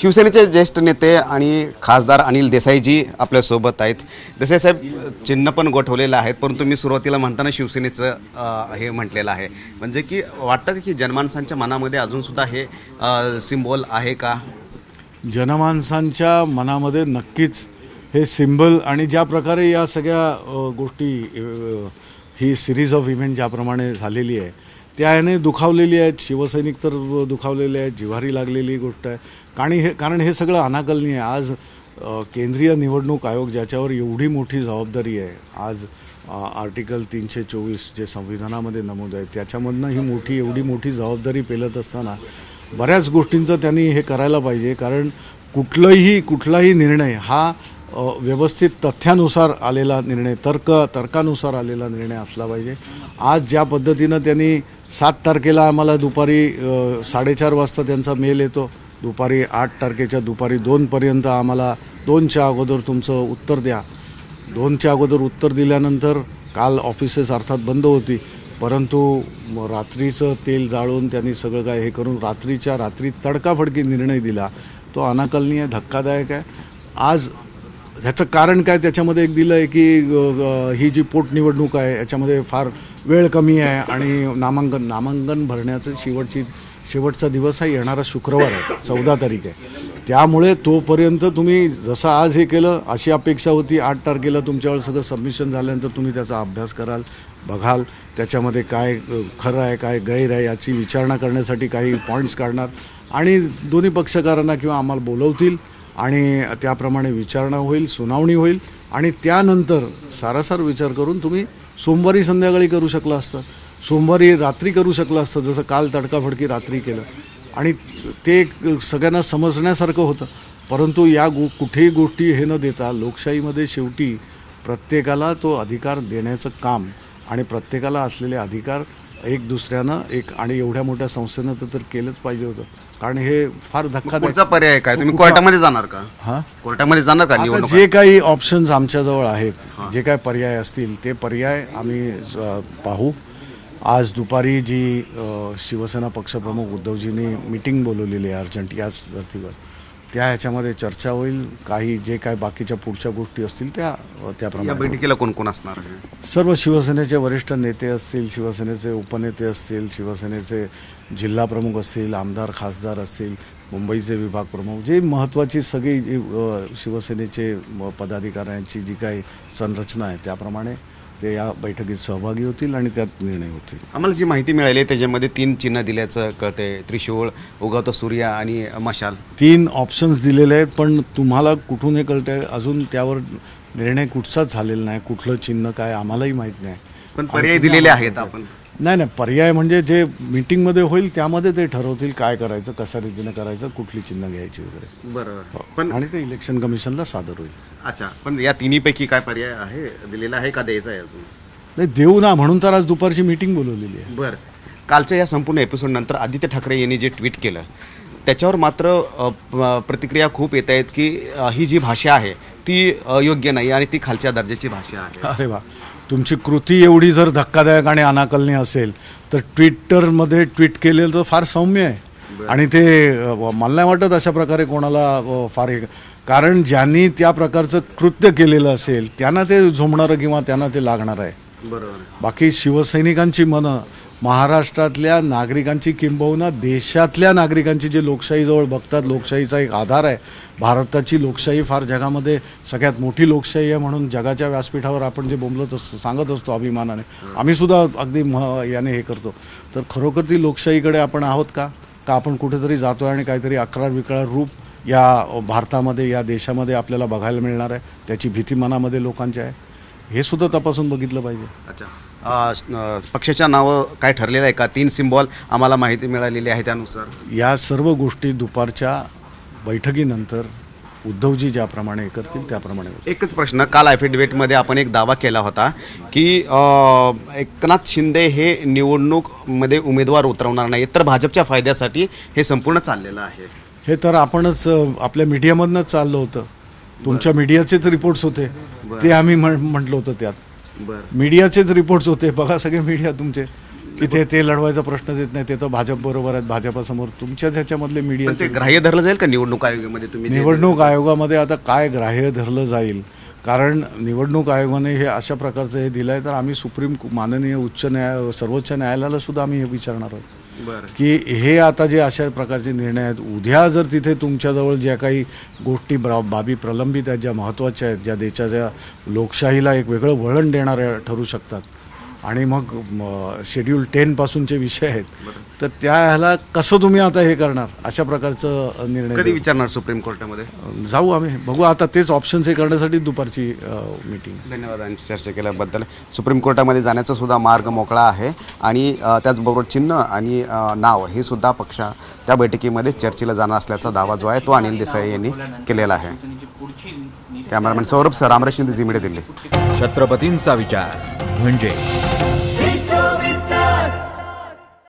शिवसेनेचे ज्येष्ठ नेते आणि खासदार अनिल देसाईजी आपल्यासोबत आहेत। देसाई साहेब, चिन्ह पण गोठवलेलं आहे, परंतु मी सुरुवातीला म्हणताना शिवसेनेचं हे म्हटलेलं आहे, म्हणजे की वाटतं की जनमानसांच्या मनामध्ये अजूनसुद्धा हे सिम्बॉल आहे का? जनमानसांच्या मनामध्ये नक्कीच हे सिम्बल आणि ज्या प्रकारे या सगळ्या गोष्टी ही सिरीज ऑफ इव्हेंट ज्याप्रमाणे झालेली आहे त्याने दुखावलेली आहेत। शिवसैनिक तर दुखावलेले आहेत, जिव्हारी लागलेली गोष्ट आहे। कारण हे सगळं अनाकलनीय आहे। आज केंद्रीय निवडणूक आयोग ज्याच्यावर एवढी मोठी जबाबदारी आहे, आज आर्टिकल 324 जे संविधानामध्ये नमूद आहे त्याच्यामधनं ही एवढी मोठी जबाबदारी पेलत असताना बऱ्याच गोष्टींचं त्यांनी हे करायला पाहिजे। कारण कुठलाही निर्णय हा व्यवस्थित तथ्यानुसार आलेला निर्णय, तर्कानुसार आलेला निर्णय असला पाहिजे। आज ज्या पद्धतीनं त्यांनी 7 तारखेला आम्हाला दुपारी 4:30 वाजता त्यांचा मेल येतो, दुपारी 8 तारखेच्या दुपारी 2पर्यंत आम्हाला 2च्या अगोदर तुमचं उत्तर द्या। 2च्या अगोदर उत्तर दिल्यानंतर काल ऑफिसेस अर्थात बंद होती, परंतु रात्रीचं तेल जाळून त्यांनी सगळं काय हे करून रात्रीच्या रात्री तडकाफडकी निर्णय दिला, तो अनाकलनीय धक्कादायक आहे। आज ह्याचं कारण काय त्याच्यामध्ये एक दिलं आहे की ही जी पोटनिवडणूक आहे याच्यामध्ये फार वेळ कमी आहे आणि नामांकन भरण्याचं शेवटचा दिवस हा येणारा शुक्रवार आहे, 14 तारीख आहे। त्यामुळे तोपर्यंत तुम्ही जसं आज हे केलं अशी अपेक्षा होती 8 तारखेला तुमच्यावर सगळं सबमिशन झाल्यानंतर तुम्ही त्याचा अभ्यास कराल, बघाल, त्याच्यामध्ये काय खरं आहे काय गैर आहे याची विचारणा करण्यासाठी काही पॉईंट्स काढणार आणि दोन्ही पक्षकारांना किंवा आम्हाला बोलवतील आणि त्याप्रमाणे विचारणा होईल, सुनावणी होईल आणि त्यानंतर सारासार विचार करून तुम्ही सोमवारी संध्याकाळी करू शकला असता, सोमवारी रात्री करू शकला असतं, जसं काल तडकाफडकी रात्री केलं आणि ते सगळ्यांना समजण्यासारखं होतं। परंतु या कुठेही गोष्टी हे न देता लोकशाहीमध्ये शेवटी प्रत्येकाला तो अधिकार देण्याचं काम आणि प्रत्येकाला असलेले अधिकार एक दुसऱ्यानं आणि एवढ्या मोठ्या संस्थेनं तर केलंच पाहिजे होतं। कारण हे फार धक्कादायक पर्याय काय, तुम्ही कोर्टामध्ये जाणार का? कोर्टामध्ये जाणार का? जे काही ऑप्शन्स आमच्याजवळ आहेत, जे काही पर्याय असतील ते पर्याय आम्ही पाहू। आज दुपारी जी शिवसेना पक्षप्रमुख उद्धवजींनी मीटिंग बोलवलेली आहे अर्जंट याच धर्तीवर, ह्याच्यामध्ये चर्चा होईल। काही जे काय बाकीच्या पुढच्या गोष्टी असतील त्याप्रमाणे बैठकीला कोण कोण असणार? सर्व शिवसेनेचे वरिष्ठ नेते असतील, शिवसेनेचे उपनेते असतील, शिवसेनेचे जिल्हा प्रमुख असतील, आमदार खासदार असतील, मुंबईचे विभाग प्रमुख, जे महत्त्वाची सगळी शिवसेनेचे पदाधिकाऱ्यांची जी काही संरचना आहे त्याप्रमाणे ते या बैठकीत सहभागी होतील आणि त्यात निर्णय होतील। आम्हाला जी माहिती मिळाली त्याच्यामध्ये 3 चिन्ह दिल्याचं कळते, त्रिशूळ, उगवता सूर्य आणि मशाल। 3 ऑप्शन्स दिलेले आहेत, पण तुम्हाला कुठून हे कळतंय अजून त्यावर निर्णय कुठचाच झालेला नाही, कुठलं चिन्ह काय आम्हालाही माहीत नाही। पण पर्याय दिलेले आहेत आपण? नाही, पर्याय म्हणजे जे मीटिंगमध्ये होईल त्यामध्ये ते ठरवतील काय करायचं, कशा रीतीनं करायचं, कुठली चिन्ह घ्यायची वगैरे। बरोबर, पण आणि ते इलेक्शन कमिशनला सादर होईल। अच्छा, पण या तिन्हीपैकी काय पर्याय आहे दिलेला आहे का द्यायचा आहे अजून? नाही, देऊ ना, म्हणून तर आज दुपारची मीटिंग बोलवलेली आहे। बरं, कालच्या या संपूर्ण एपिसोड नंतर आदित्य ठाकरे यांनी जे ट्विट केलं त्याच्यावर मात्र प्रतिक्रिया खूप येत आहेत की ही जी भाषा आहे ती योग्य नाही आणि ती खालच्या दर्जाची भाषा आहे। अरे वा, तुमची कृती एवढी जर धक्कादायक आणि अनाकलनीय असेल तर ट्विटरमध्ये ट्विट केलेलं तर फार सौम्य आहे आणि ते मला नाही वाटत अशा प्रकारे कोणाला फार कारण ज्यांनी त्या प्रकारचं कृत्य केलेलं असेल त्यांना ते झोंबणारं किंवा त्यांना ते लागणार आहे। बरोबर, बाकी शिवसैनिकांची मनं, महाराष्ट्रातल्या नागरिकांची किंबहुना देशातल्या नागरिकांची जे लोकशाहीजवळ बघतात, लोकशाहीचा एक आधार आहे, भारताची लोकशाही फार जगामध्ये सगळ्यात मोठी लोकशाही आहे म्हणून जगाच्या व्यासपीठावर आपण जे बोंबलत असतो, सांगत असतो अभिमानाने, आम्ही सुद्धा अगदी याने हे करतो, तर खरोखर ती लोकशाहीकडे आपण आहोत का आपण कुठेतरी जातो आणि काहीतरी अकरार विकरार रूप या भारतामध्ये, या देशामध्ये आपल्याला बघायला मिळणार आहे, त्याची भीती मनामध्ये लोकांची आहे, हे सुद्धा तपासून बघितलं पाहिजे। अच्छा, पक्षाच्या नावं काय ठरलेलं आहे का? 3 सिम्बॉल आम्हाला माहिती मिळालेली आहे त्यानुसार या सर्व गोष्टी दुपारच्या बैठकीनंतर उद्धवजी ज्याप्रमाणे करतील त्याप्रमाणे। एकच प्रश्न, काल ॲफिडेव्हिटमध्ये आपण एक दावा केला होता की एकनाथ शिंदे हे निवडणूकमध्ये उमेदवार उतरवणार नाही, तर भाजपच्या फायद्यासाठी हे संपूर्ण चाललेलं आहे। हे तर आपणच आपल्या मीडियामधनंच चाललं होतं, तुमच्या मीडियाचेच रिपोर्ट्स होते ते आम्ही म्हटलं होतं, त्यात मीडियाचेच रिपोर्ट्स होते, बघा सगळे मीडिया तुमचे की ते लढवायचा प्रश्नच येत नाही, ते तर भाजप बरोबर आहेत, भाजपासमोर तुमच्याच ह्याच्यामधले मीडिया. पण ते ग्राह्य धरलं जाईल का निवडणूक आयोगामध्ये तुम्ही निवडणूक आयोगामध्ये आता काय ग्राह्य धरलं जाईल, कारण निवडणूक आयोगाने हे अशा प्रकारचं हे दिलं आहे, तर आम्ही माननीय सर्वोच्च न्यायालयाला सुद्धा आम्ही हे विचारणार आहोत की हे आता जे अशा प्रकारचे निर्णय आहेत, उद्या जर तिथे तुमच्याजवळ ज्या काही गोष्टी बाबी प्रलंबित आहेत, ज्या महत्त्वाच्या आहेत, ज्या देशाच्या लोकशाहीला एक वेगळं वळण देणाऱ्या ठरू शकतात, आणि मग शेड्यूल 10 पासूनचे विषय आहेत, तर त्या ह्याला कसं तुम्ही आता हे करणार, अशा प्रकारचं निर्णय कधी विचारणार सुप्रीम कोर्टामध्ये? जाऊ आम्ही, बघू आता तेच ऑप्शन्स हे करण्यासाठी दुपारची मीटिंग. धन्यवाद आणि चर्चा केल्याबद्दल. सुप्रीम कोर्टामध्ये जाण्याचा सुद्धा मार्ग मोकळा आहे आणि त्याचबरोबर चिन्ह आणि नाव हे सुद्धा त्या बैठकीमध्ये चर्चेला जाणार असल्याचा दावा जो आहे तो अनिल देसाई यांनी केलेला आहे. Cameraman Saurabh sir, Ramraj Shinde, Zee Media, Delhi. छत्रपतींचा विचार म्हणजे